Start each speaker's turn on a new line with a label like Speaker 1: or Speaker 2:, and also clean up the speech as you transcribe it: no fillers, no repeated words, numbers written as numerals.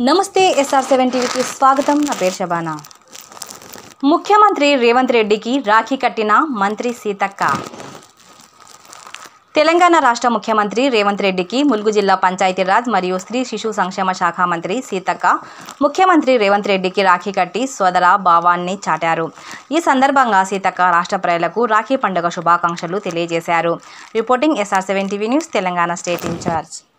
Speaker 1: నమస్తే SR7 టీవీకి స్వాగతం. నా పేరు శబానా. ముఖ్యమంత్రి రేవంత్ రెడ్డికి రాఖీ కట్టిన మంత్రి సీతక్క. తెలంగాణ రాష్ట్ర ముఖ్యమంత్రి రేవంత్ రెడ్డికి ములుగు జిల్లా పంచాయతీరాజ్ మరియు స్త్రీ శిశు సంక్షేమ శాఖ మంత్రి సీతక్క ముఖ్యమంత్రి రేవంత్ రెడ్డికి రాఖీ కట్టి సోదర భావాన్ని చాటారు. ఈ సందర్భంగా సీతక్క రాష్ట్ర ప్రజలకు రాఖీ పండుగ శుభాకాంక్షలు తెలియజేశారు. Reporting SR7 TV news, Telangana state incharge.